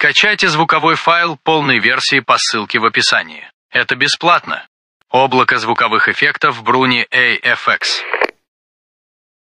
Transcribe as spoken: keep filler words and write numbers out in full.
Скачайте звуковой файл полной версии по ссылке в описании. Это бесплатно. Облако звуковых эффектов Bruni эй эф экс.